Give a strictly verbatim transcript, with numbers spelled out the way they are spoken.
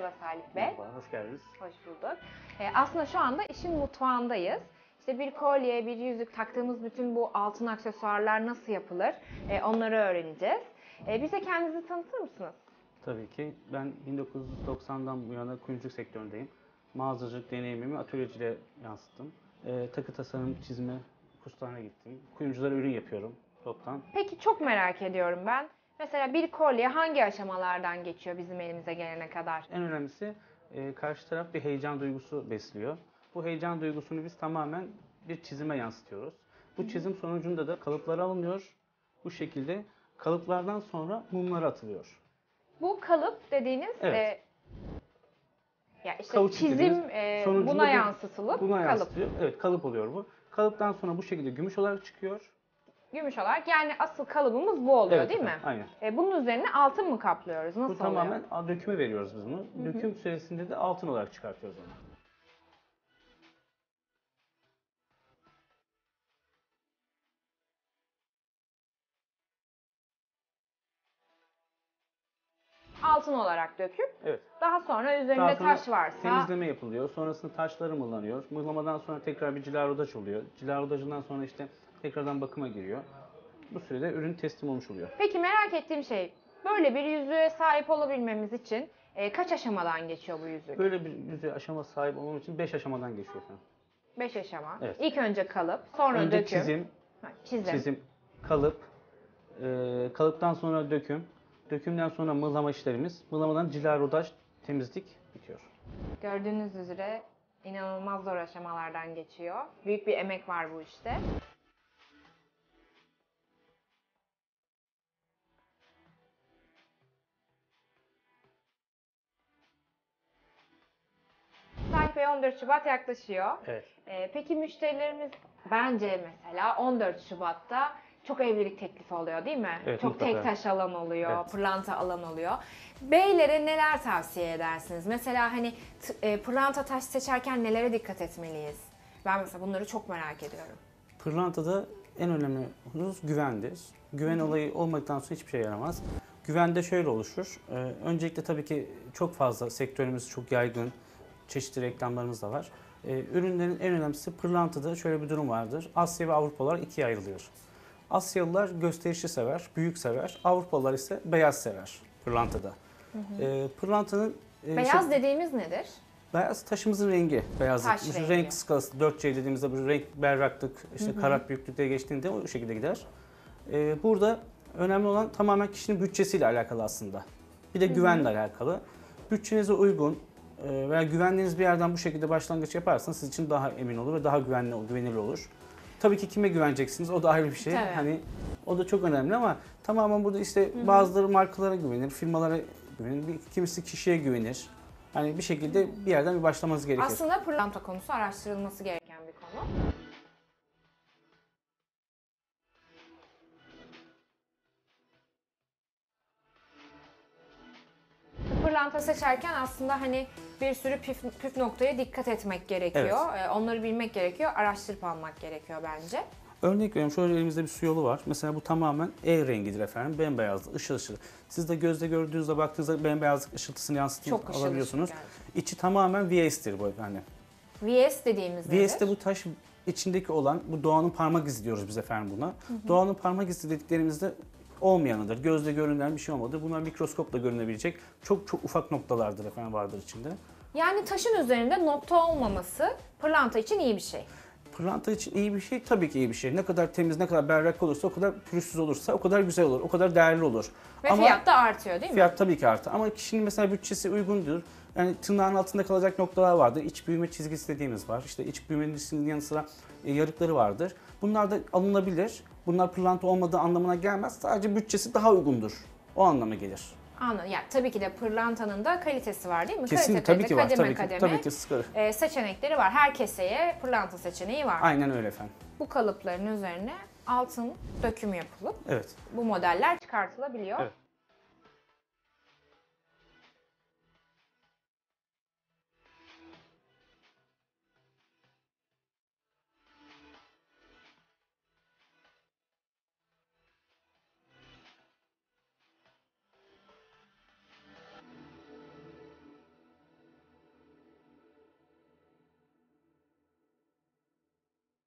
Merhaba Salih Bey. Merhaba, hoş geldiniz. Hoş bulduk. Ee, aslında şu anda işin mutfağındayız. İşte bir kolye, bir yüzük, taktığımız bütün bu altın aksesuarlar nasıl yapılır? Ee, onları öğreneceğiz. Ee, bize kendinizi tanıtır mısınız? Tabii ki. Ben bin dokuz yüz doksandan bu yana kuyumculuk sektöründeyim. Mağazacılık deneyimimi atölyeciliğe yansıttım. Ee, takı tasarım, çizme kurslarına gittim. Kuyumculara ürün yapıyorum toptan. Peki çok merak ediyorum ben. Mesela bir kolye hangi aşamalardan geçiyor bizim elimize gelene kadar? En önemlisi e, karşı taraf bir heyecan duygusu besliyor. Bu heyecan duygusunu biz tamamen bir çizime yansıtıyoruz. Bu çizim sonucunda da kalıplar alınıyor. Bu şekilde kalıplardan sonra mumlar atılıyor. Bu kalıp dediğiniz Evet. e, ya işte Kavuç çizim dediğimiz e, sonucunda buna bu- yansıtılıp Buna kalıp. yansıtıyor. Evet, kalıp oluyor bu. Kalıptan sonra bu şekilde gümüş olarak çıkıyor. Gümüş olarak yani asıl kalıbımız bu oluyor Evet değil efendim, mi? aynen. E, bunun üzerine altın mı kaplıyoruz? Nasıl Bu oluyor? tamamen a, döküme veriyoruz biz bunu. Döküm süresinde de altın olarak çıkartıyoruz onu. Altın olarak döküp Evet. daha sonra üzerinde Daha sonra taş varsa temizleme yapılıyor. Sonrasında taşları mıhlanıyor. Mıhlamadan sonra tekrar bir cilarodaj oluyor. Cilarodajından sonra işte tekrardan bakıma giriyor. Bu sürede ürün teslim olmuş oluyor. Peki merak ettiğim şey, böyle bir yüzüğe sahip olabilmemiz için e, kaç aşamadan geçiyor bu yüzük? Böyle bir yüzeye aşama sahip olmam için beş aşamadan geçiyor efendim. Beş aşama. Evet. İlk önce kalıp, sonra Önce döküm. çizim, Ha, çizim. çizim, kalıp, e, kalıptan sonra döküm, dökümden sonra mıhlama işlerimiz, mıhlamadan cilarodaj, temizlik bitiyor. Gördüğünüz üzere inanılmaz zor aşamalardan geçiyor. Büyük bir emek var bu işte. Salih Bey on dört Şubat yaklaşıyor. Evet. Ee, peki müşterilerimiz bence mesela on dört Şubat'ta çok evlilik teklifi oluyor değil mi? Evet, çok mutlaka. tek taş alan oluyor, Evet. pırlanta alan oluyor. Beylere neler tavsiye edersiniz? Mesela hani t- e, pırlanta taş seçerken nelere dikkat etmeliyiz? Ben mesela bunları çok merak ediyorum. Pırlantada en önemli husus güvendir. Güven olayı olmadıktan sonra hiçbir şey yaramaz. Güven de şöyle oluşur. Ee, öncelikle tabii ki çok fazla sektörümüz çok yaygın. Çeşitli reklamlarımız da var. Ee, ürünlerin en önemlisi pırlantada şöyle bir durum vardır. Asya ve Avrupalılar ikiye ayrılıyor. Asyalılar gösterişli sever, büyük sever. Avrupalılar ise beyaz sever pırlantada. Ee, pırlantanın e, Beyaz şey- dediğimiz nedir? Beyaz taşımızın rengi, beyazlık. Taş Şu rengi. renk skalası dört C dediğimizde bu renk berraklık, işte karat büyüklükte geçtiğinde o şekilde gider. Ee, burada önemli olan tamamen kişinin bütçesiyle alakalı aslında. Bir de güvenle alakalı. Bütçenize uygun e, veya güvendiğiniz bir yerden bu şekilde başlangıç yaparsanız sizin için daha emin olur ve daha güvenli, güvenilir olur. Tabii ki kime güveneceksiniz o da ayrı bir şey. Tabii. Hani o da çok önemli ama tamamen burada işte bazıları markalara güvenir, firmalara güvenir, bir- kimisi kişiye güvenir. Hani bir şekilde bir yerden bir başlamanız gerekir. Aslında pırlanta konusu araştırılması gereken bir konu. Pırlanta seçerken aslında hani bir sürü püf, püf noktaya dikkat etmek gerekiyor. Ee, Onları bilmek gerekiyor, araştırıp almak gerekiyor bence. Örnek veriyorum, şöyle elimizde bir su yolu var. Mesela bu tamamen E rengidir efendim. Bembeyazlı, ışıl ışıl. Siz de gözle gördüğünüzde baktığınızda bembeyazlık ışıltısını yansıtıyor, Çok ışıl alabiliyorsunuz. ışıl İçi tamamen V S'tir bu efendim. V S dediğimiz nedir? V S de bu taş içindeki olan, bu doğanın parmak izi diyoruz biz efendim buna. Doğanın parmak izi dediklerimizde olmayanıdır. Gözle görünen bir şey olmadı. Bunlar mikroskopla görünebilecek çok çok ufak noktalardır efendim vardır içinde. Yani taşın üzerinde nokta olmaması pırlanta için iyi bir şey. Pırlanta için iyi bir şey, tabii ki iyi bir şey. Ne kadar temiz, ne kadar berrak olursa, o kadar pürüzsüz olursa o kadar güzel olur, o kadar değerli olur. Ve Ama fiyat da artıyor değil mi? fiyat tabii ki artar. Ama kişinin mesela bütçesi uygundur. Yani tırnağın altında kalacak noktalar vardır. İç büyüme çizgisi dediğimiz var. İşte iç büymenin yanı sıra e, yarıkları vardır. Bunlar da alınabilir. Bunlar pırlanta olmadığı anlamına gelmez. Sadece bütçesi daha uygundur. O anlama gelir. Anladım. Yani tabii ki de pırlantanın da kalitesi var değil mi? Kesinlikle Kalitede tabii de ki var. kademe Tabii ki, kademe, tabii ki sıkar. e, seçenekleri var. Her keseye pırlanta seçeneği var. Aynen öyle efendim. Bu kalıpların üzerine altın dökümü yapılıp Evet. bu modeller çıkartılabiliyor. Evet.